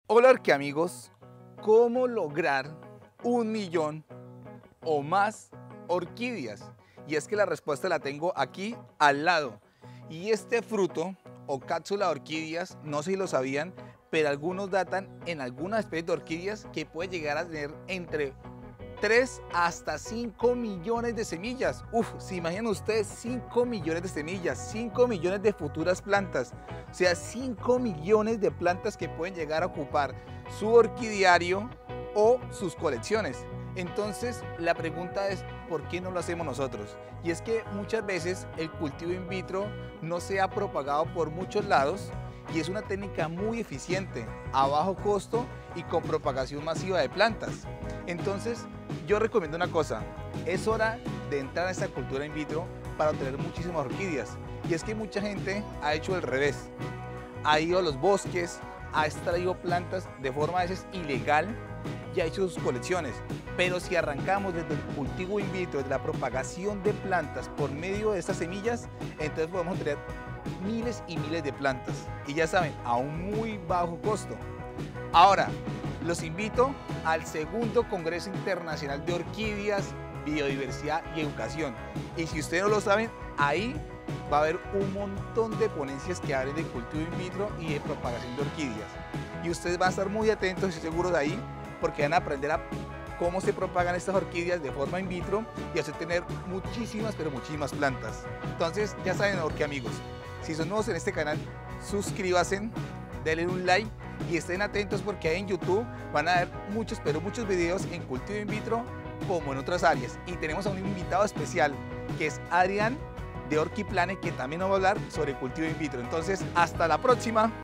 Hola amigos, ¿cómo lograr 1.000.000 o más orquídeas? Y es que la respuesta la tengo aquí al lado. Y este fruto o cápsula de orquídeas, no sé si lo sabían, pero algunos datan en algunas especies de orquídeas que puede llegar a tener entre 3 hasta 5 millones de semillas. ¿Se imaginan ustedes 5 millones de semillas, 5 millones de futuras plantas? O sea, 5 millones de plantas que pueden llegar a ocupar su orquidiario o sus colecciones. Entonces, la pregunta es, ¿por qué no lo hacemos nosotros? Y es que muchas veces el cultivo in vitro no se ha propagado por muchos lados y es una técnica muy eficiente, a bajo costo y con propagación masiva de plantas. Entonces, yo recomiendo una cosa, es hora de entrar a esta cultura in vitro para obtener muchísimas orquídeas. Y es que mucha gente ha hecho el revés, ha ido a los bosques, ha extraído plantas de forma a veces ilegal y ha hecho sus colecciones. Pero si arrancamos desde el cultivo in vitro, desde la propagación de plantas por medio de estas semillas, entonces podemos tener miles y miles de plantas. Y ya saben, a un muy bajo costo. Ahora, los invito al segundo Congreso Internacional de Orquídeas, Biodiversidad y Educación. Y si ustedes no lo saben, ahí va a haber un montón de ponencias que hablen de cultivo in vitro y de propagación de orquídeas. Y ustedes van a estar muy atentos, estoy seguro, de ahí, porque van a aprender a cómo se propagan estas orquídeas de forma in vitro y así tener muchísimas, pero muchísimas plantas. Entonces, ya saben, amigos, si son nuevos en este canal, suscríbanse, denle un like y estén atentos porque ahí en YouTube van a ver muchos, pero muchos videos en cultivo in vitro como en otras áreas. Y tenemos a un invitado especial que es Adrián de Orquiplanet, que también nos va a hablar sobre cultivo in vitro. Entonces, hasta la próxima.